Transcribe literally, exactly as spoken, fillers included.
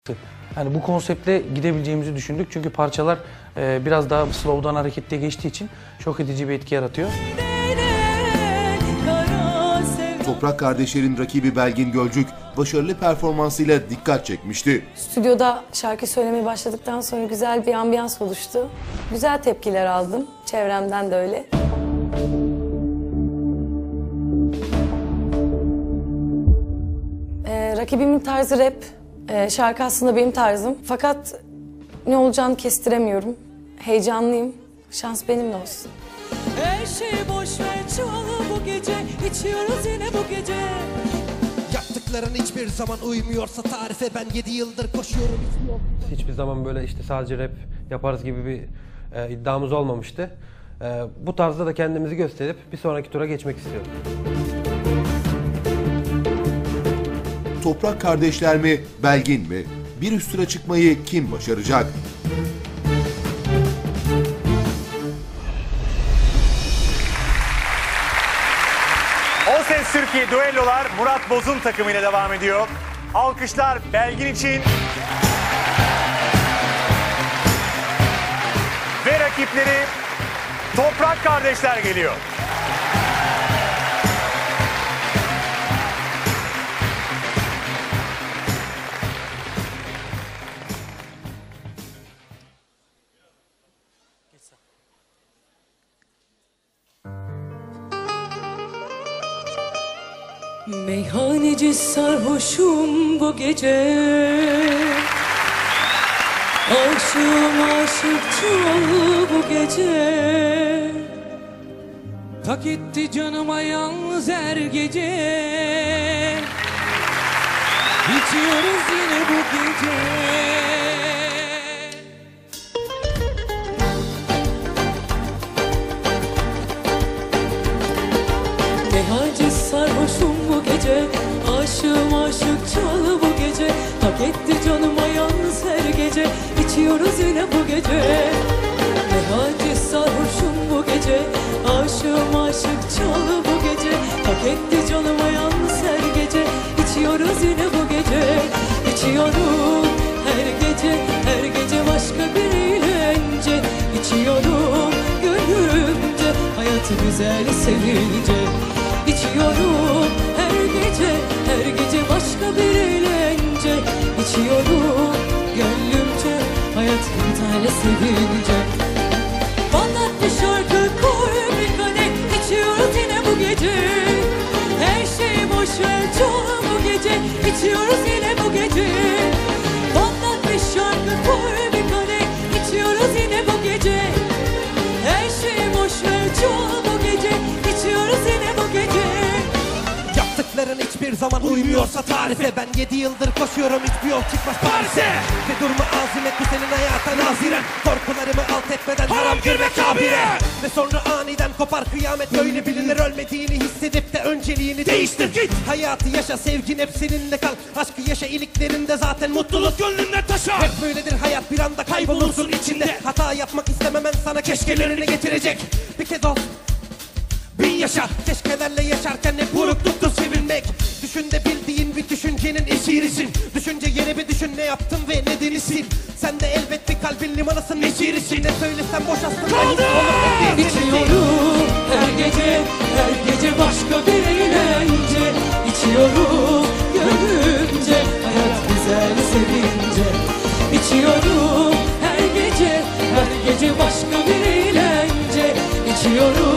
Yani bu konseptle gidebileceğimizi düşündük çünkü parçalar e, biraz daha slow'dan hareketliye geçtiği için şok edici bir etki yaratıyor. Toprak Kardeşler'in rakibi Belgin Gölcük başarılı performansıyla dikkat çekmişti. Stüdyoda şarkı söylemeye başladıktan sonra güzel bir ambiyans oluştu. Güzel tepkiler aldım. Çevremden de öyle. Ee, rakibimin tarzı rap. Ee, şarkı aslında benim tarzım. Fakat ne olacağını kestiremiyorum. Heyecanlıyım. Şans benimle olsun. Her şeyi boş ver, çalı bu gece, içiyoruz yine bu gece. Yaptıkların hiçbir zaman uymuyorsa tarife, ben yedi yıldır koşuyorum. Hiçbir zaman böyle işte sadece rap yaparız gibi bir e, iddiamız olmamıştı. E, bu tarzda da kendimizi gösterip bir sonraki tura geçmek istiyorum. Toprak Kardeşler mi, Belgin mi? Bir üst tura çıkmayı kim başaracak? O Ses Türkiye düellolar Murat Boz'un takımıyla devam ediyor. Alkışlar Belgin için. Ve rakipleri Toprak Kardeşler geliyor. Meyhaneci sarhoşum bu gece, aşığım aşıkçı bu gece. Tak etti canıma yalnız her gece, içiyoruz yine bu gece. Meyhaneci sarhoşum bu gece, aşığım aşık çal bu gece. Hak etti canıma yalnız her gece, içiyoruz yine bu gece. Meyhaneci sarhoşum bu gece, aşığım aşık çal bu gece. Hak etti canıma yalnız her gece, içiyoruz yine bu gece. İçiyorum her gece, her gece başka bir eğlence. İçiyorum gönlümce, hayatı güzel sevince. İçiyorum her gece, her gece başka bir eğlence. İçiyorum gönlümce, hayat bir tane sevince. Anlat bir şarkı, koy bir kadeh, içiyoruz yine bu gece. Her şeyi boş ver, çoğu bu gece, içiyoruz yine bu gece. Anlat bir şarkı, koy bir kadeh, içiyoruz yine bu gece. Her şeyi boş ver, çoğu bu gece, içiyoruz yine bu gece. Yaptıkların hiçbir zaman uymuyorsa tarife, ben yedi yıldır koşuyorum, hiçbir yol çıkmaz Paris'e. Ve durma azimet, bu senin hayata naziren. Korkularımı alt etmeden haram girme kabire. Ve sonra aniden kopar kıyamet, böyle bilinir. Ölmediğini hissedip de önceliğini değiştir git. Hayatı yaşa, sevgin hep seninle kal. Aşkı yaşa, iliklerinde zaten mutluluk gönlünde taşar. Hep böyledir hayat, bir anda kaybolursun içinde. Hata yapmak istememen sana keşkelerini getirecek. Bir kez ol, bin yaşa, keşkelerle yaşarken hep burukluktur sevinmek. Düşün de bildiğin bir düşüncenin esirisin. Düşünce yeni bir düşün, ne yaptın ve ne denisin. Sen de elbet bir kalbin limanasın, esirisin. Ne söylesen boş aslında. İçiyorum her gece, her gece başka bir eğlence. İçiyorum gönlümce, hayat güzel sevince. İçiyorum her gece, her gece başka bir eğlence. İçiyorum